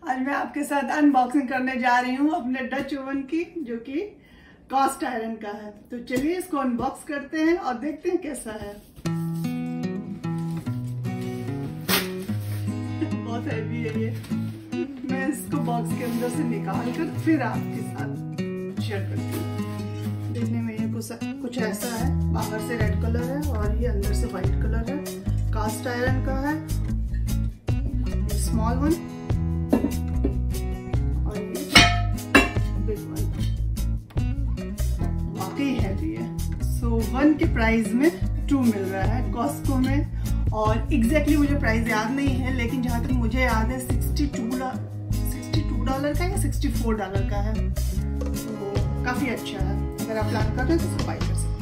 आज मैं आपके साथ अनबॉक्सिंग करने जा रही हूँ अपने डच ओवन की, जो कि कास्ट आयरन का है। तो चलिए इसको अनबॉक्स करते हैं और देखते हैं कैसा है। बहुत हैवी है ये। मैं इसको बॉक्स के अंदर से निकाल कर फिर आपके साथ शेयर करती हूँ। देखने में ये कुछ ऐसा है। बाहर से रेड कलर है और ये अंदर से व्हाइट कलर है। कास्ट आयरन का है, स्मॉल वन और ये बिग वन। वाकई हैवी है। सो 1 के प्राइस में 2 मिल रहा है कॉस्को में। और एग्जैक्टली मुझे प्राइस याद नहीं है, लेकिन जहां तक मुझे याद है $62 का या $64 का है। तो काफी अच्छा है। अगर आप प्लान कर रहे हैं तो इसको बाय कर सकते हैं।